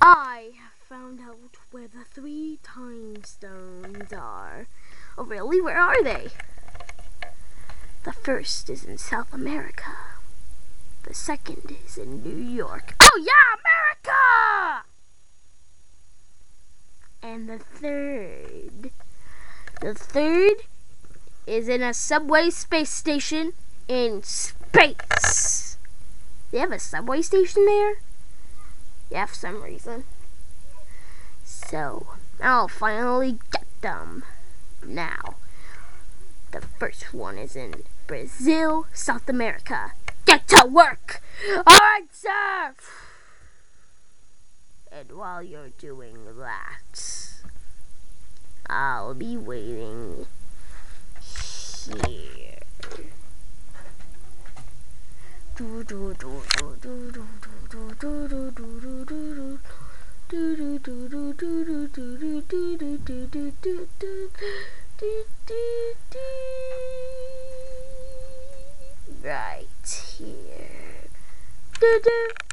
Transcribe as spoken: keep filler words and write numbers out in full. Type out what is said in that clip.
I have found out where the three time stones are. Oh really? Where are they? The first is in South America. The second is in New York. Oh yeah, America! And the third, the third is in a subway space station in space. They have a subway station there? Yeah, for some reason. So, I'll finally get them. Now, the first one is in Brazil, South America. Get to work! Alright, sir! And while you're doing that, I'll be waiting here. Right here.